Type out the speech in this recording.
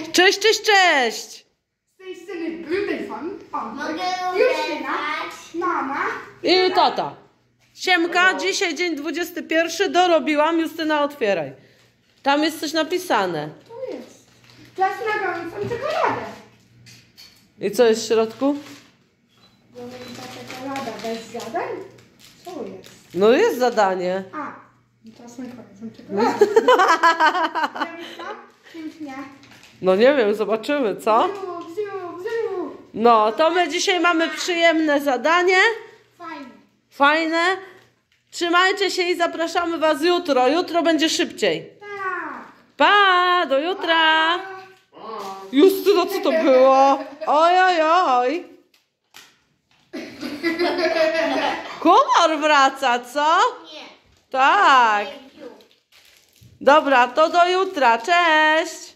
Cześć, cześć, cześć! Z tej strony był telefon. Mogę Justyna, ulewać. mama. I tata. Siemka, dzisiaj dzień 21. Dorobiłam. Justyna, otwieraj. Tam jest coś napisane. Tu jest. Czas na gorącą czekoladę. I co jest w środku? Gorąca czekolada bez zadań? Co jest? No jest zadanie. A, czas na gorącą czekoladę. Pięknie. No nie wiem, zobaczymy, co? Zrób, zrób, zrób. No, to my dzisiaj mamy przyjemne zadanie. Fajnie. Fajne. Trzymajcie się i zapraszamy was jutro. Jutro będzie szybciej. Tak. Pa, do jutra. Justyna, co to było? Oj, oj, oj. Komar wraca, co? Nie. Tak. Dobra, to do jutra. Cześć.